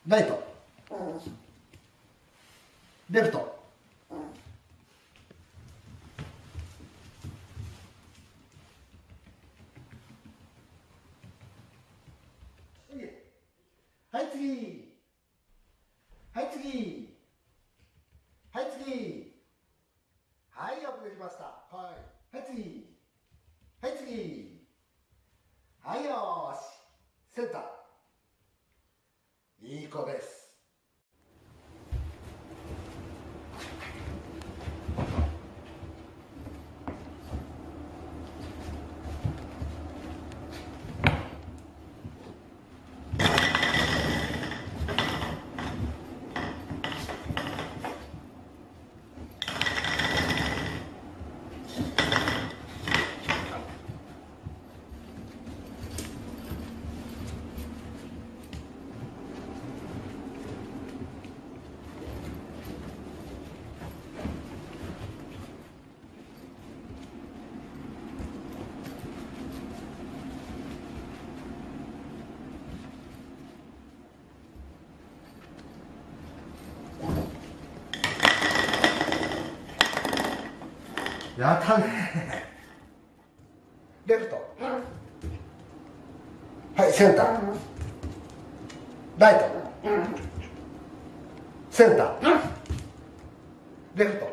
ライト、レフト、はい次、はい次、はい次、はいよくできました。はい次、はい次、はいよーし、センター、いい子です。やったね。レフト、はいセンター、ライト、センター、レフト、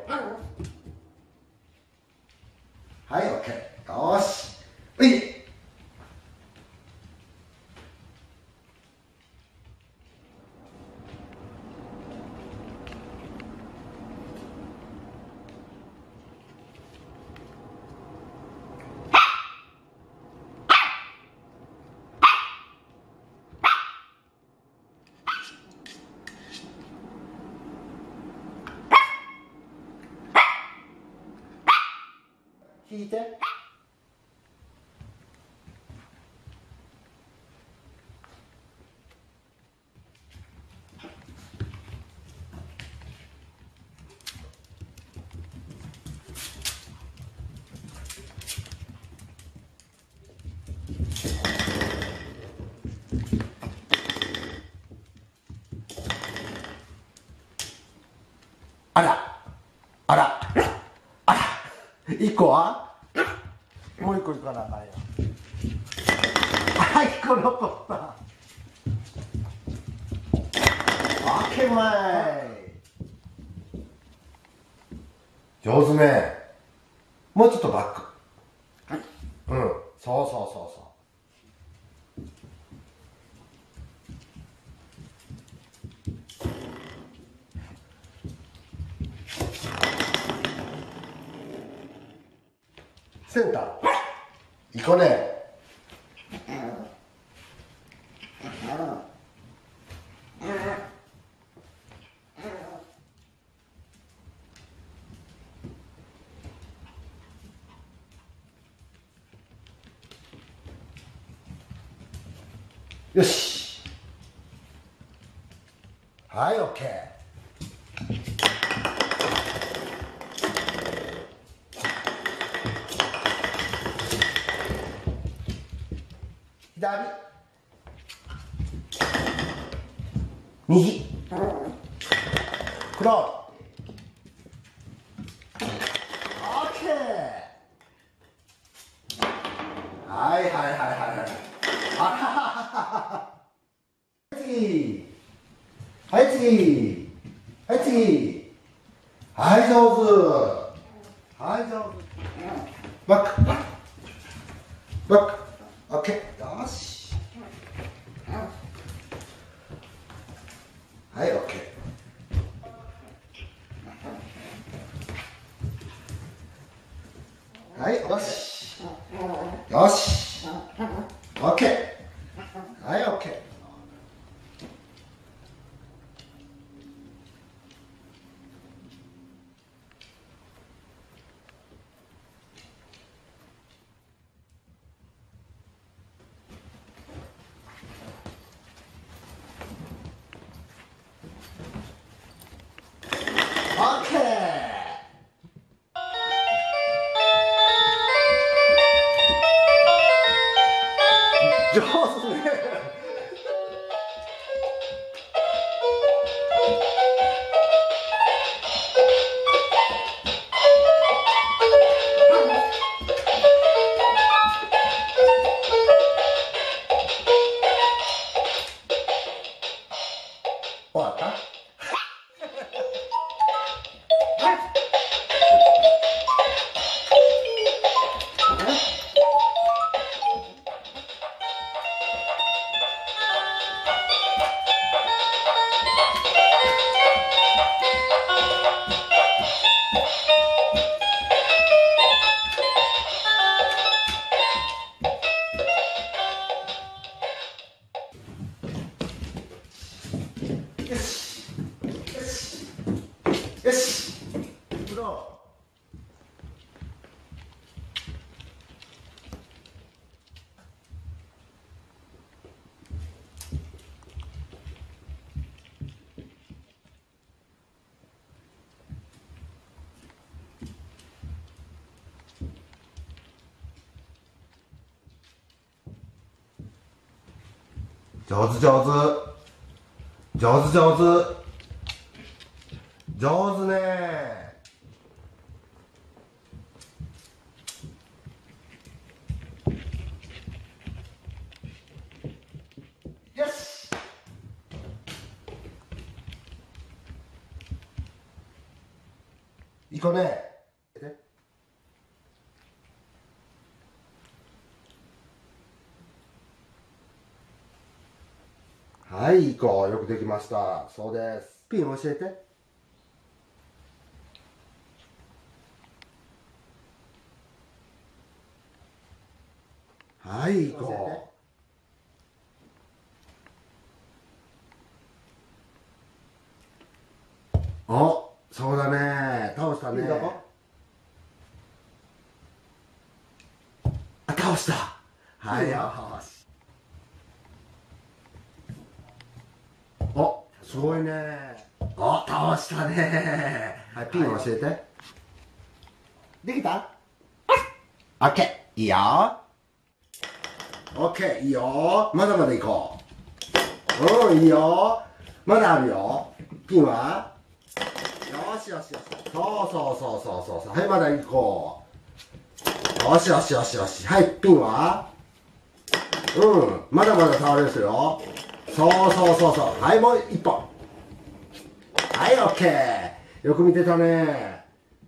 はい OK、 よし、うい、引いて、あらあらあら、1個はもう1個いかなあかんよ。はい、1個残った。あけまい、上手ね。もうちょっとバック、うん、そうそうそうそう、センター、いい子ね。よし、はい OK。左、右、クロー、オッケー、はいはいはいはいはい、あはははは、次、はい次、はい次、はい上手、はい上手、バックバックバック、オッケー、よし、はいオッケー、はいよしよし、オッケー、はいオッケー。オッケー、上手ね。 上手上手。上手上手。上手ね。よし。いこうね。はい、行こう。よくできました。そうです。ピン教えて。はい、行こう。お、そうだね。倒したね。あ、倒した。はい、よし。お、すごいね。お、倒したね。はい、ピン教えて。できた？オッケー。いいよ。オッケー、いいよ。まだまだ行こう。いいよ。まだあるよ。ピンは？よしよしよし。そうそうそうそうそう。はい、まだ行こう。よしよしよしよし。はい、ピンは？まだまだ倒れますよ。そうそうそうそう。はい、もう一本。はい、オッケー。よく見てたね。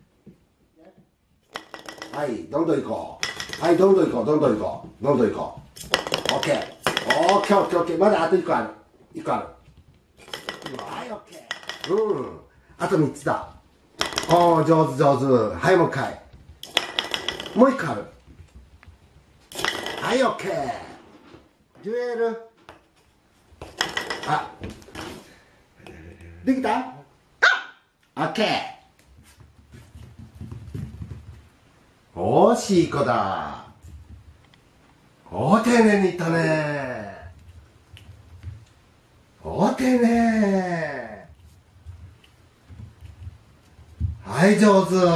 はい、どんどん行こう。はい、どんどん行こう、どんどん行こう。どんどん行こう。オッケー。オッケー、オッケー、オッケー。まだあと1個ある。1個ある。はい、オッケー。あと3つだ。おー、上手上手。はい、もう一回。もう1個ある。はい、オッケー。ジュエル。あ、できた？オッケー。惜しい子だ。お丁寧にいったね。お丁寧。はい、上手。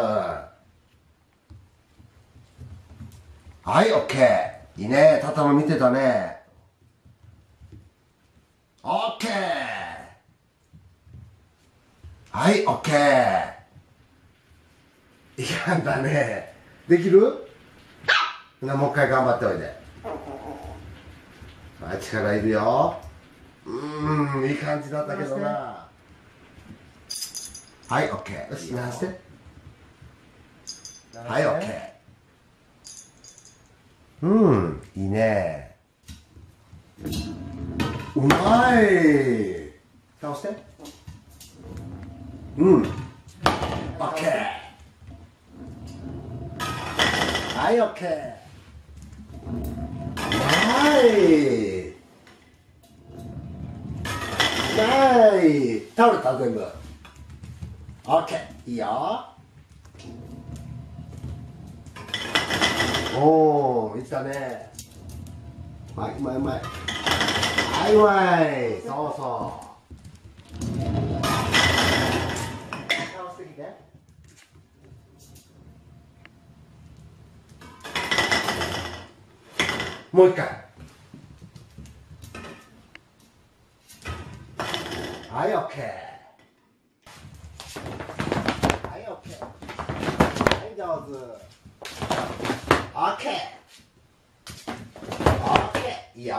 はい、オッケー。いいね。タタも見てたね。オッケー。はい、オッケー。いやだね。できる？もう一回頑張っておいで。はい、力いるよ。いい感じだったけどな。はい、オッケー。よし、回して。はい、オッケー。いいね。うまい。倒して。オッケー。はい、オッケー。はい。はい。倒れた、全部。オッケー。いいよ。おー、いったね。うまい、うまい、うまい。はい、うまい。そうそう。倒してきて。もう一回。はい、オッケー。はい、オッケー。はい、上手。オッケー。オッケー。いいよ。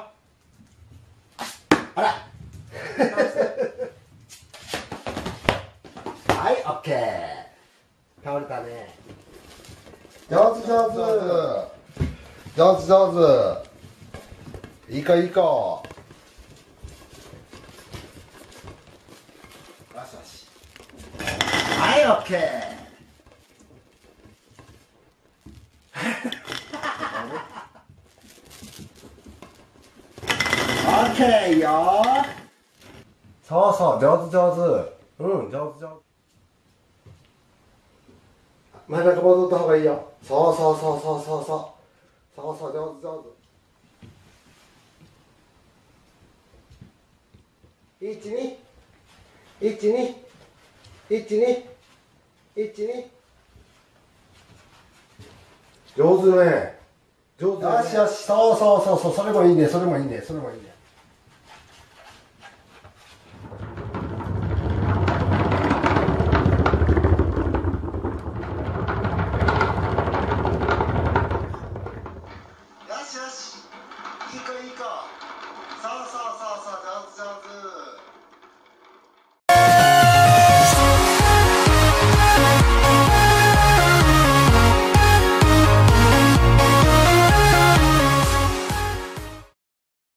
あら。はい、オッケー。倒れたね。上手上手。上手上手。いい子いい子。よしよし。はい、オッケー。オッケーよ。そうそう、上手上手。上手上手。真ん中戻った方がいいよ。そうそうそうそうそうそう。そうそう、上手上手。12、12、12、12。上手ね。上手ね。よしよし、そうそうそうそう、それもいいね、それもいいね、それもいいね。